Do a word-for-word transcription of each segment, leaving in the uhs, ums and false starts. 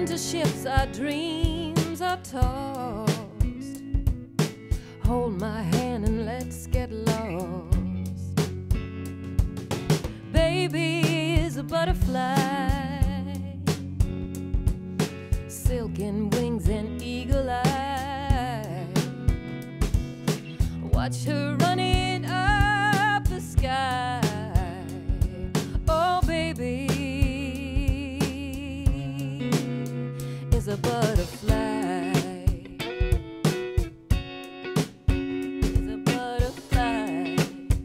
into ships our dreams are tossed. Hold my hand and let's get lost. Baby is a butterfly, silken wings and eagle eye. Watch her running up the sky. Oh, baby is a butterfly. Is a butterfly.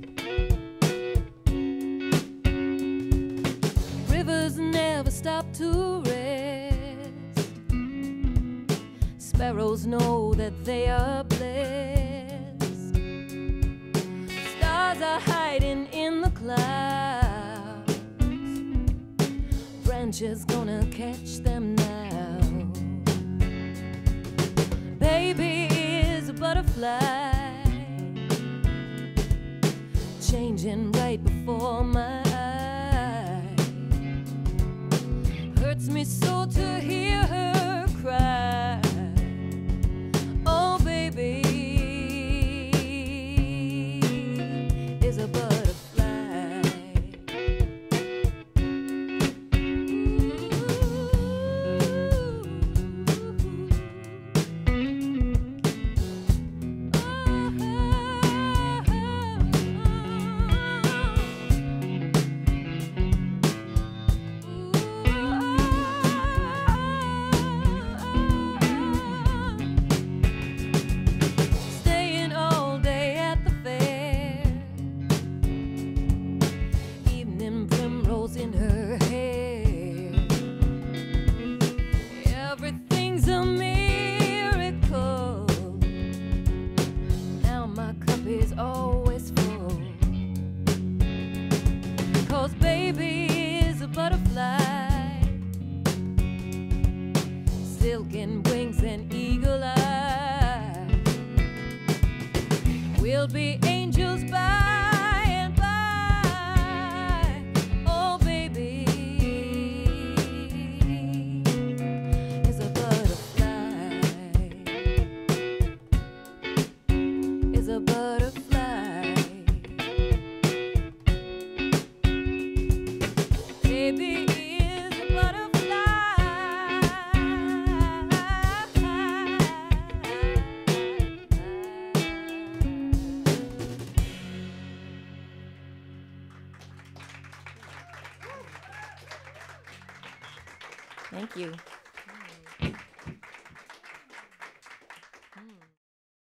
Rivers never stop to rest. Sparrows know that they are blessed. Stars are hiding in the clouds. Branches gonna catch them now. Baby is a butterfly, changing right before my eyes. Hurts me so to hear her cry. Oh, baby is a butterfly. Staying all day at the fair, evening primrose in her hair. Everything's a miracle. Now my cup is always full. 'Cause baby is a butterfly, silken wings and eagle eye. We'll be angels by and by. Oh, baby is a butterfly. Is a butterfly. Baby is a butterfly. Thank you.